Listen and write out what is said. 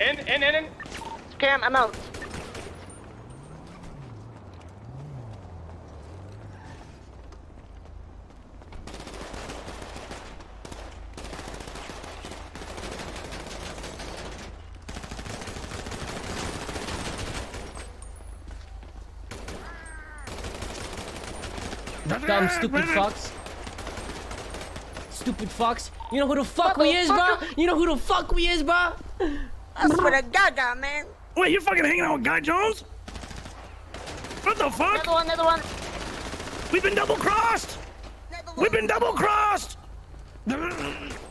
In. Cam, I'm out. Dumb, stupid fucks. Stupid fucks. You know who the fuck we is, bro? You know who the fuck we is, bro? I swear to God, man. Wait, you fucking hanging out with Guy Jones? What the fuck? Another one. We've been double crossed. We've been double crossed.